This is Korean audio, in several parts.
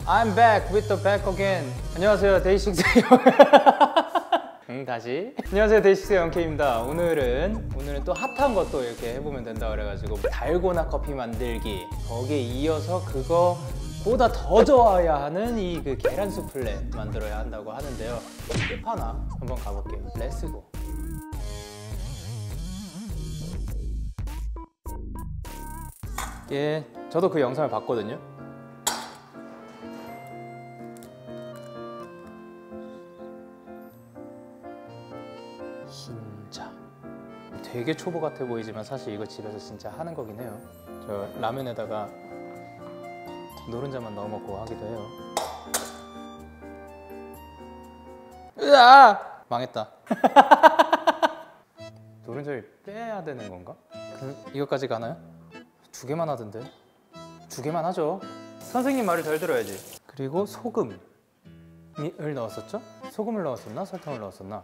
I'm back with the back again. 안녕하세요, 데이식스의 다시. 안녕하세요, 데이식스의 영케입니다. 오늘은 또 핫한 것도 이렇게 해보면 된다 그래가지고 달고나 커피 만들기, 거기에 이어서 그거보다 더 좋아야 하는 이 계란 수플레 만들어야 한다고 하는데요. 끝판왕 한번 가볼게요. 렛츠고. 예, 저도 그 영상을 봤거든요. 진짜 되게 초보 같아 보이지만 사실 이거 집에서 진짜 하는 거긴 해요. 저 라면에다가 노른자만 넣어 먹고 하기도 해요. 으아! 망했다. 노른자를 빼야 되는 건가? 이거까지 가나요? 2개만 하던데. 2개만 하죠. 선생님 말을 잘 들어야지. 그리고 소금을 넣었었죠? 소금을 넣었었나? 설탕을 넣었었나?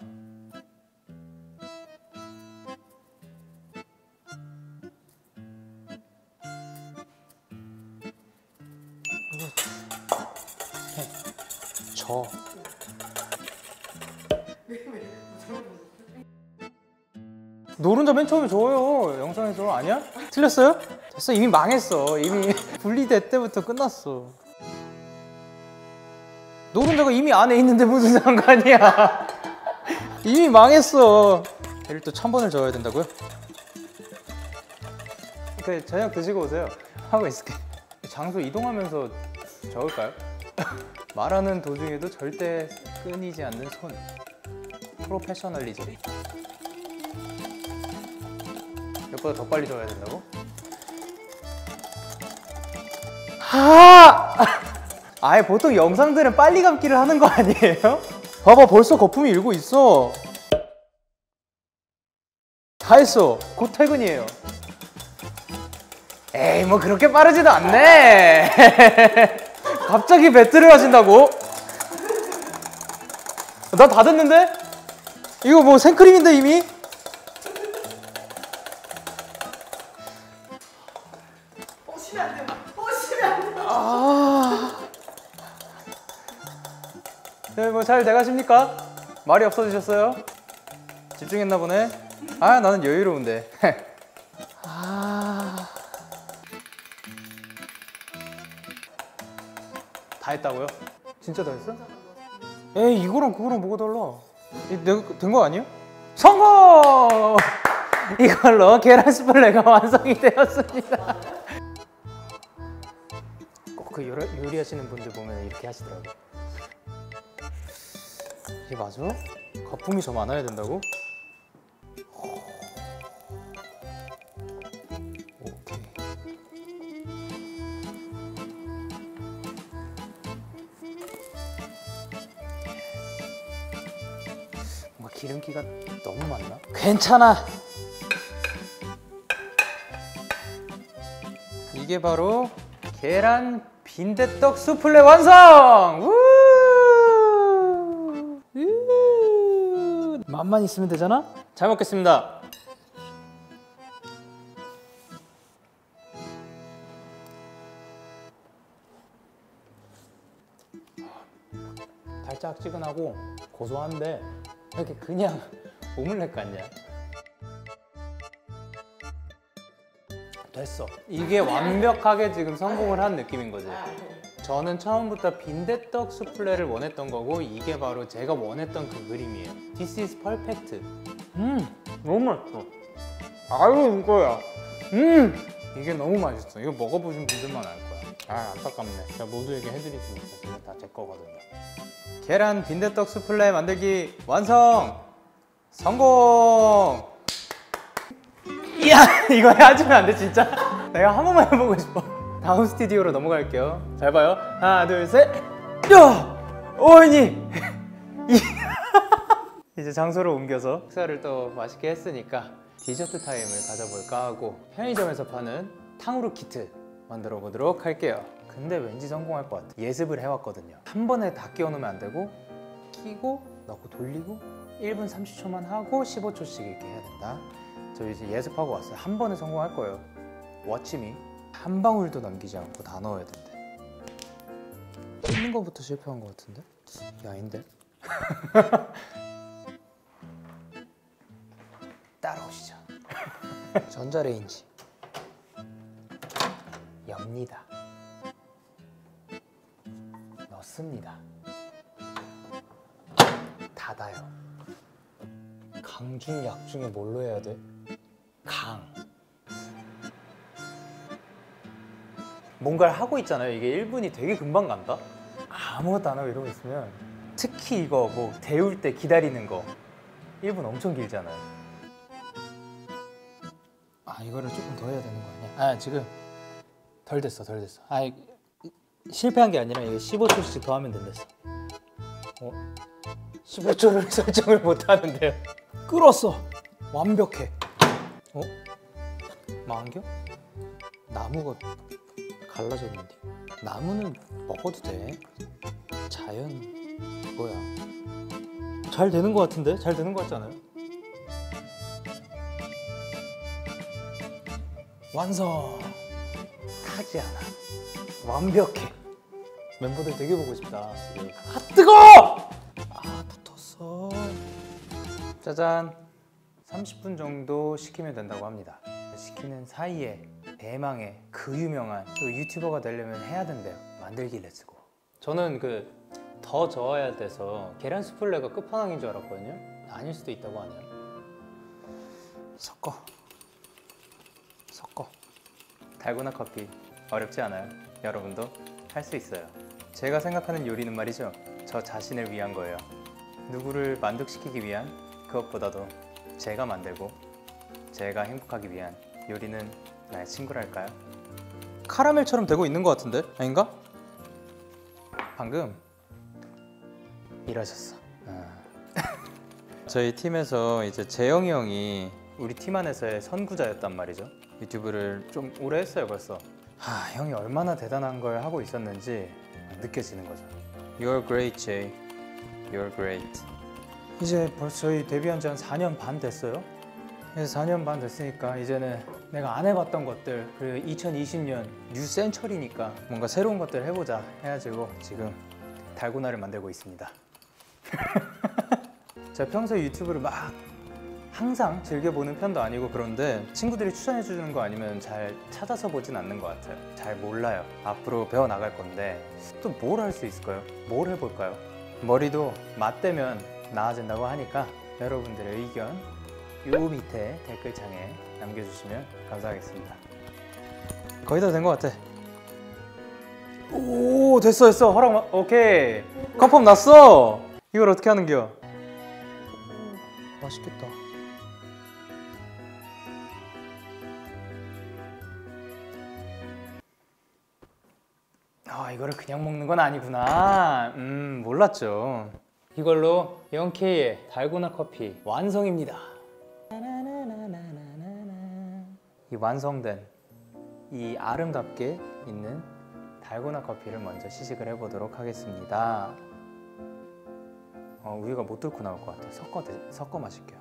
노른자 맨 처음에 줘요, 영상에서. 아니야? 틀렸어요? 됐어, 이미 망했어. 이미 분리될 때부터 끝났어. 노른자가 이미 안에 있는데 무슨 상관이야. 이미 망했어. 얘를 또 1000번을 저어야 된다고요? 그래, 저녁 드시고 오세요. 하고 있을게. 장소 이동하면서 저을까요? 말하는 도중에도 절대 끊이지 않는 손. 프로페셔널리즘. 이것보다 더 빨리 저어야 된다고? 아예 보통 영상들은 빨리 감기를 하는 거 아니에요? 봐봐, 벌써 거품이 일고 있어. 다 했어. 곧 퇴근이에요. 에이, 뭐 그렇게 빠르지도 않네. 갑자기 배틀을 하신다고? 나 다 됐는데? 이거 뭐 생크림인데 이미? 오시면 안 돼요. 오시면 안 돼요. 네, 뭐 잘 돼가십니까? 말이 없어지셨어요? 집중했나 보네? 아, 나는 여유로운데. 다 했다고요? 진짜 다 했어? 에이, 이거랑 그거랑 뭐가 달라? 내가 된 거 아니야? 성공! 이걸로 계란 스플레가 완성이 되었습니다. 꼭 그 요리하시는 분들 보면 이렇게 하시더라고요. 이게 맞아? 거품이 더 많아야 된다고? 오케이. 뭔가 기름기가 너무 많나? 괜찮아! 이게 바로 계란 빈대떡 수플레 완성! 맛만 있으면 되잖아? 잘 먹겠습니다. 달짝지근하고 고소한데 이렇게 그냥 오믈렛 같냐? 됐어. 이게 완벽하게 지금 성공을 한 느낌인 거지. 저는 처음부터 빈대떡 수플레를 원했던 거고 이게 바로 제가 원했던 그 그림이에요. This is perfect. 너무 맛있어. 아유, 이거야. 이게 너무 맛있어. 이거 먹어보신 분들만 알 거야. 아, 안타깝네. 제가 모두에게 해드리지 못했으면 다 제 거거든요. 계란 빈대떡 수플레 만들기 완성! 성공! 이야, 이거 해주면 안 돼, 진짜? 내가 한 번만 해보고 싶어. 다음 스튜디오로 넘어갈게요. 잘 봐요. 하나, 둘, 셋. 야! 오이니! 이제 장소를 옮겨서 식사를 또 맛있게 했으니까 디저트 타임을 가져볼까 하고 편의점에서 파는 탕후루 키트 만들어 보도록 할게요. 근데 왠지 성공할 것 같아. 예습을 해왔거든요. 한 번에 다 끼워놓으면 안 되고 끼고 넣고 돌리고 1분 30초만 하고 15초씩 이렇게 해야 된다. 저 이제 예습하고 왔어요. 한 번에 성공할 거예요. 워치미. 한 방울도 남기지 않고 다 넣어야 된대. 거부터 실패한 거 같은데? 이게 아닌데? 따라오시죠. 전자레인지 엽니다. 넣습니다. 닫아요. 강 중 약 중에 뭘로 해야 돼? 강. 뭔가를 하고 있잖아요. 이게 1분이 되게 금방 간다? 아무것도 안 하고 이러고 있으면, 특히 이거 뭐 데울 때 기다리는 거 1분 엄청 길잖아요. 아, 이거를 조금 더 해야 되는 거 아니야? 아, 지금 덜 됐어. 아, 실패한 게 아니라 이게 15초씩 더 하면 된댔어. 15초를 설정을 못 하는데요. 끌었어. 완벽해. 망겨? 나무가 갈라졌는데. 나무는 먹어도 돼. 자연 그거야. 잘 되는 거 같은데? 잘 되는 거 같지 않아요? 완성! 타지 않아. 완벽해. 멤버들 되게 보고 싶다 지금. 아, 뜨거워! 아, 붙었어. 짜잔. 30분 정도 식히면 된다고 합니다. 식히는 사이에 대망의 그 유명한 또 유튜버가 되려면 해야 된대요. 만들기 렛츠고. 저는 더 저어야 돼서 계란 수플레가 끝판왕인 줄 알았거든요. 아닐 수도 있다고 하네요. 섞어. 달고나 커피 어렵지 않아요. 여러분도 할 수 있어요. 제가 생각하는 요리는 말이죠, 저 자신을 위한 거예요. 누구를 만족시키기 위한, 그것보다도 제가 만들고 제가 행복하기 위한 요리는 나의 친구랄까요? 카라멜처럼 되고 있는 것 같은데? 아닌가? 방금 이러셨어. 저희 팀에서 이제 재영이 형이 우리 팀 안에서의 선구자였단 말이죠. 유튜브를 좀 오래 했어요 벌써. 형이 얼마나 대단한 걸 하고 있었는지 느껴지는 거죠. You're great, Jay. You're great. 이제 벌써 저희 데뷔한 지 한 4년 반 됐어요. 그래서 4년 반 됐으니까 이제는 내가 안 해봤던 것들, 그리고 2020년 뉴 센처리니까 뭔가 새로운 것들 해보자 해가지고 지금 달고나를 만들고 있습니다. 제가 평소에 유튜브를 막 항상 즐겨보는 편도 아니고, 그런데 친구들이 추천해주는 거 아니면 잘 찾아서 보진 않는 것 같아요. 잘 몰라요. 앞으로 배워나갈 건데 또 뭘 할 수 있을까요? 뭘 해볼까요? 머리도 맞대면 나아진다고 하니까 여러분들의 의견 요 밑에 댓글창에 남겨주시면 감사하겠습니다. 거의 다 된 것 같아. 오, 됐어. 오케이. 컵업 났어. 이걸 어떻게 하는겨? 맛있겠다. 이거를 그냥 먹는 건 아니구나. 몰랐죠. 이걸로 영케이의 달고나 커피 완성입니다. 이 완성된 이 아름답게 있는 달고나 커피를 먼저 시식을 해보도록 하겠습니다. 우유가 못 뚫고 나올 것 같아요. 섞어 마실게요.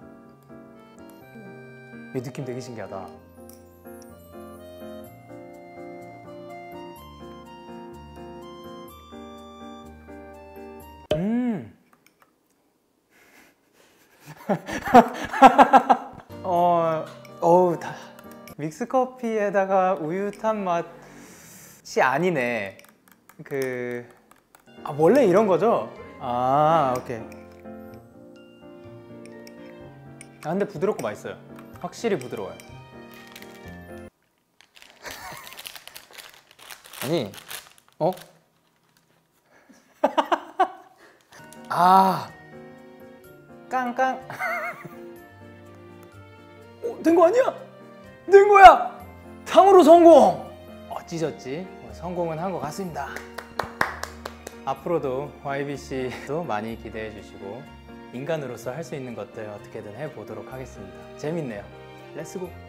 이 느낌 되게 신기하다. 믹스커피에다가 우유 탄 맛이 아니네. 원래 이런 거죠? 오케이. 근데 부드럽고 맛있어요. 확실히 부드러워요. 아니, 깡깡. 된 거 아니야? 된 거야! 탕후루 성공! 찢었지? 성공은 한 것 같습니다. 앞으로도 YBC도 많이 기대해 주시고 인간으로서 할 수 있는 것들 어떻게든 해보도록 하겠습니다. 재밌네요. 렛츠고!